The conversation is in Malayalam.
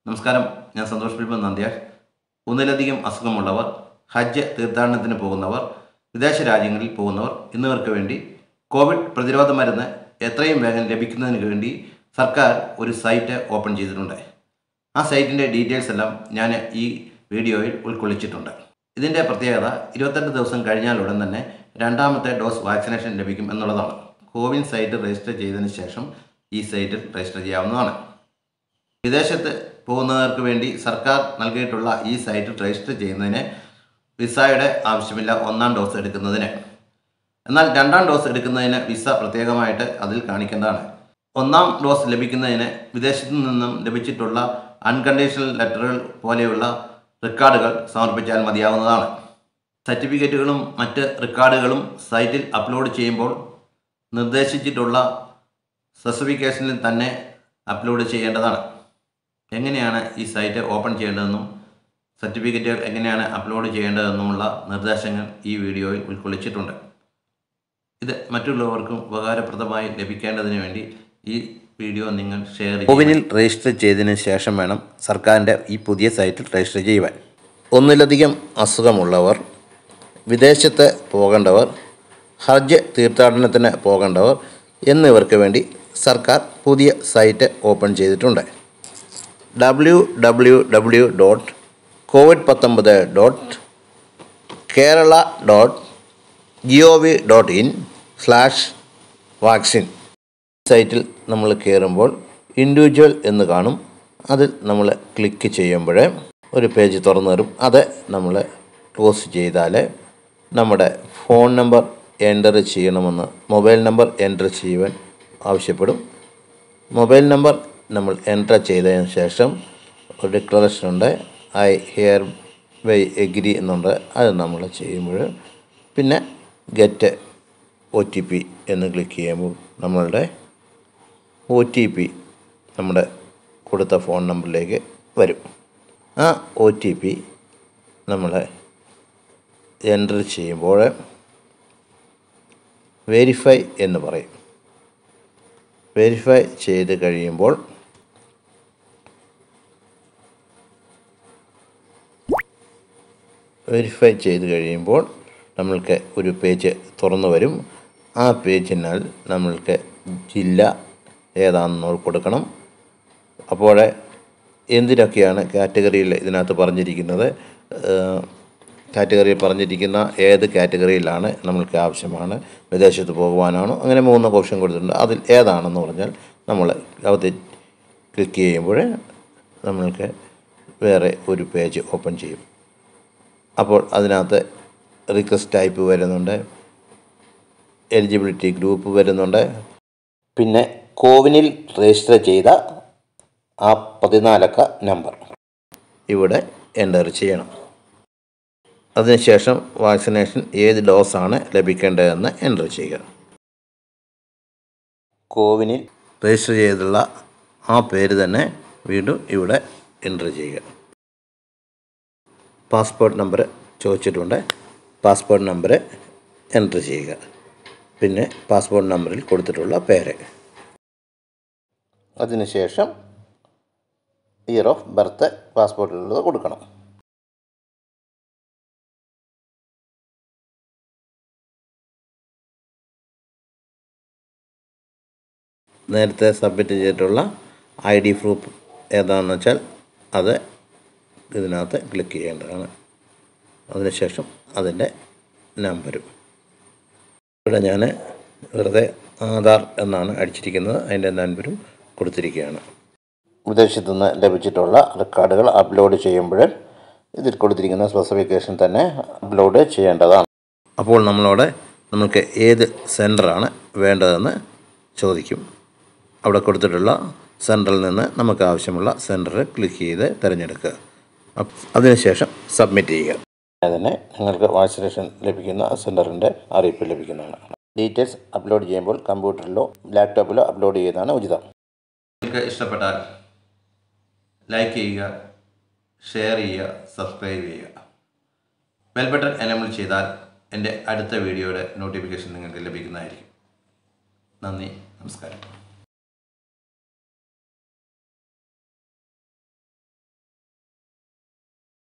നമസ്കാരം, ഞാൻ സന്തോഷ് പിൽപ്പൻ നന്ദ്യാൽ. ഒന്നിലധികം അസുഖമുള്ളവർ, ഹജ്ജ് തീർത്ഥാടനത്തിന് പോകുന്നവർ, വിദേശ രാജ്യങ്ങളിൽ പോകുന്നവർ എന്നിവർക്ക് വേണ്ടി കോവിഡ് പ്രതിരോധ മരുന്ന് എത്രയും വേഗം ലഭിക്കുന്നതിന് വേണ്ടി സർക്കാർ ഒരു സൈറ്റ് ഓപ്പൺ ചെയ്തിട്ടുണ്ട്. ആ സൈറ്റിൻ്റെ ഡീറ്റെയിൽസ് എല്ലാം ഞാൻ ഈ വീഡിയോയിൽ ഉൾക്കൊള്ളിച്ചിട്ടുണ്ട്. ഇതിൻ്റെ പ്രത്യേകത 28 ദിവസം കഴിഞ്ഞാൽ ഉടൻ തന്നെ രണ്ടാമത്തെ ഡോസ് വാക്സിനേഷൻ ലഭിക്കും എന്നുള്ളതാണ്. കോവിൻ സൈറ്റ് രജിസ്റ്റർ ചെയ്തതിന് ശേഷം ഈ സൈറ്റിൽ രജിസ്റ്റർ ചെയ്യാവുന്നതാണ്. വിദേശത്ത് പോകുന്നവർക്ക് വേണ്ടി സർക്കാർ നൽകിയിട്ടുള്ള ഈ സൈറ്റിൽ രജിസ്റ്റർ ചെയ്യുന്നതിന് വിസയുടെ ആവശ്യമില്ല ഒന്നാം ഡോസ് എടുക്കുന്നതിന്. എന്നാൽ രണ്ടാം ഡോസ് എടുക്കുന്നതിന് വിസ പ്രത്യേകമായിട്ട് അതിൽ കാണിക്കേണ്ടതാണ്. ഒന്നാം ഡോസ് ലഭിക്കുന്നതിന് വിദേശത്തു നിന്നും ലഭിച്ചിട്ടുള്ള അൺകണ്ടീഷണൽ ലെറ്ററുകൾ പോലെയുള്ള റെക്കോർഡുകൾ സമർപ്പിച്ചാൽ മതിയാവുന്നതാണ്. സർട്ടിഫിക്കറ്റുകളും മറ്റ് റെക്കോർഡുകളും സൈറ്റിൽ അപ്ലോഡ് ചെയ്യുമ്പോൾ നിർദ്ദേശിച്ചിട്ടുള്ള സ്പെസിഫിക്കേഷനിൽ തന്നെ അപ്ലോഡ് ചെയ്യേണ്ടതാണ്. എങ്ങനെയാണ് ഈ സൈറ്റ് ഓപ്പൺ ചെയ്യേണ്ടതെന്നും സർട്ടിഫിക്കറ്റുകൾ എങ്ങനെയാണ് അപ്ലോഡ് ചെയ്യേണ്ടതെന്നുമുള്ള നിർദ്ദേശങ്ങൾ ഈ വീഡിയോയിൽ ഉൾക്കൊള്ളിച്ചിട്ടുണ്ട്. ഇത് മറ്റുള്ളവർക്കും ഉപകാരപ്രദമായി ലഭിക്കേണ്ടതിന് വേണ്ടി ഈ വീഡിയോ നിങ്ങൾ ഷെയർ ചെയ്യുക. കോവിനിൽ രജിസ്റ്റർ ചെയ്തതിന് ശേഷം വേണം സർക്കാരിൻ്റെ ഈ പുതിയ സൈറ്റിൽ രജിസ്റ്റർ ചെയ്യുവാൻ. ഒന്നിലധികം അസുഖമുള്ളവർ, വിദേശത്ത് പോകേണ്ടവർ, ഹജ്ജ് തീർത്ഥാടനത്തിന് പോകേണ്ടവർ എന്നിവർക്ക് വേണ്ടി സർക്കാർ പുതിയ സൈറ്റ് ഓപ്പൺ ചെയ്തിട്ടുണ്ട്. www.covid19.kerala.gov.in/vaccine സൈറ്റിൽ നമ്മൾ കയറുമ്പോൾ ഇൻഡിവിജ്വൽ എന്ന് കാണും. അതിൽ നമ്മൾ ക്ലിക്ക് ചെയ്യുമ്പോൾ ഒരു പേജ് തുറന്നു വരും. അത് നമ്മൾ ക്ലോസ് ചെയ്താൽ നമ്മുടെ ഫോൺ നമ്പർ എൻ്റർ ചെയ്യണമെന്ന് മൊബൈൽ നമ്പർ എൻ്റർ ചെയ്യുവാൻ ആവശ്യപ്പെടും. മൊബൈൽ നമ്പർ നമ്മൾ എൻ്റർ ചെയ്തതിന് ശേഷം ഒരു ഡിക്ലറേഷൻ ഉണ്ട്, ഐ ഹിയർ ബൈ എഗ്രി എന്നുണ്ട്. അത് നമ്മൾ ചെയ്യുമ്പോൾ പിന്നെ ഗെറ്റ് OTP എന്ന് ക്ലിക്ക് ചെയ്യുമ്പോൾ നമ്മളുടെ OTP നമ്മുടെ കൊടുത്ത ഫോൺ നമ്പറിലേക്ക് വരും. ആ OTP നമ്മൾ എൻ്റർ ചെയ്യുമ്പോൾ വെരിഫൈ എന്ന് പറയും. വെരിഫൈ ചെയ്ത് കഴിയുമ്പോൾ നമ്മൾക്ക് ഒരു പേജ് തുറന്നു വരും. ആ പേജിനാൽ നമ്മൾക്ക് ജില്ല ഏതാണെന്ന് കൊടുക്കണം. അപ്പോൾ എന്തിനൊക്കെയാണ് കാറ്റഗറിയിൽ ഇതിനകത്ത് പറഞ്ഞിരിക്കുന്നത്, കാറ്റഗറിയിൽ പറഞ്ഞിരിക്കുന്ന ഏത് കാറ്റഗറിയിലാണ് നമ്മൾക്ക് ആവശ്യമാണ്, വിദേശത്ത് പോകുവാനാണോ, അങ്ങനെ 3 ഓപ്ഷൻ കൊടുത്തിട്ടുണ്ട്. അതിൽ ഏതാണെന്ന് പറഞ്ഞാൽ നമ്മൾ അത് ക്ലിക്ക് ചെയ്യുമ്പോൾ നമ്മൾക്ക് വേറെ ഒരു പേജ് ഓപ്പൺ ചെയ്യും. അപ്പോൾ അതിനകത്ത് റിക്വസ്റ്റ് ടൈപ്പ് വരുന്നുണ്ട്, എലിജിബിലിറ്റി ഗ്രൂപ്പ് വരുന്നുണ്ട്. പിന്നെ കോവിനിൽ രജിസ്റ്റർ ചെയ്ത ആ 14 അക്ക നമ്പർ ഇവിടെ എൻ്റർ ചെയ്യണം. അതിനുശേഷം വാക്സിനേഷൻ ഏത് ഡോസാണ് ലഭിക്കേണ്ടതെന്ന് എൻ്റർ ചെയ്യുക. കോവിനിൽ രജിസ്റ്റർ ചെയ്തുള്ള ആ പേര് തന്നെ വീണ്ടും ഇവിടെ എൻ്റർ ചെയ്യുക. പാസ്പോർട്ട് നമ്പർ ചോദിച്ചിട്ടുണ്ട്, പാസ്പോർട്ട് നമ്പർ എൻ്റർ ചെയ്യുക. പിന്നെ പാസ്പോർട്ട് നമ്പറിൽ കൊടുത്തിട്ടുള്ള പേര്, അതിനുശേഷം ഇയർ ഓഫ് ബർത്ത് പാസ്പോർട്ടിലുള്ളത് കൊടുക്കണം. നേരത്തെ സബ്മിറ്റ് ചെയ്തിട്ടുള്ള ID പ്രൂഫ് ഏതാണെന്ന് വെച്ചാൽ അത് ഇതിനകത്ത് ക്ലിക്ക് ചെയ്യേണ്ടതാണ്. അതിനുശേഷം അതിൻ്റെ നമ്പരും ഇവിടെ ഞാൻ വെറുതെ ആധാർ എന്നാണ് അടിച്ചിരിക്കുന്നത്, അതിൻ്റെ നമ്പരും കൊടുത്തിരിക്കുകയാണ്. വിദേശത്തു നിന്ന് ലഭിച്ചിട്ടുള്ള റെക്കോർഡുകൾ അപ്ലോഡ് ചെയ്യുമ്പോൾ ഇതിൽ കൊടുത്തിരിക്കുന്ന സ്പെസിഫിക്കേഷൻ തന്നെ അപ്ലോഡ് ചെയ്യേണ്ടതാണ്. അപ്പോൾ നമുക്ക് ഏത് സെൻറ്ററാണ് വേണ്ടതെന്ന് ചോദിക്കും. അവിടെ കൊടുത്തിട്ടുള്ള സെൻറ്ററിൽ നിന്ന് നമുക്ക് ആവശ്യമുള്ള സെൻറ്റർ ക്ലിക്ക് ചെയ്ത് തിരഞ്ഞെടുക്കുക. അതിനുശേഷം സബ്മിറ്റ് ചെയ്യുക. അതിന് നിങ്ങൾക്ക് വാക്സിനേഷൻ ലഭിക്കുന്ന സെൻറ്ററിൻ്റെ അറിയിപ്പ് ലഭിക്കുന്നതാണ്. ഡീറ്റെയിൽസ് അപ്ലോഡ് ചെയ്യുമ്പോൾ കമ്പ്യൂട്ടറിലോ ലാപ്ടോപ്പിലോ അപ്ലോഡ് ചെയ്യുന്നതാണ് ഉചിതം. നിങ്ങൾക്ക് ഇഷ്ടപ്പെട്ടാൽ ലൈക്ക് ചെയ്യുക, ഷെയർ ചെയ്യുക, സബ്സ്ക്രൈബ് ചെയ്യുക. ബെൽ ബട്ടൺ എനേബിൾ ചെയ്താൽ എൻ്റെ അടുത്ത വീഡിയോയുടെ നോട്ടിഫിക്കേഷൻ നിങ്ങൾക്ക് ലഭിക്കുന്നതായിരിക്കും. നന്ദി, നമസ്കാരം.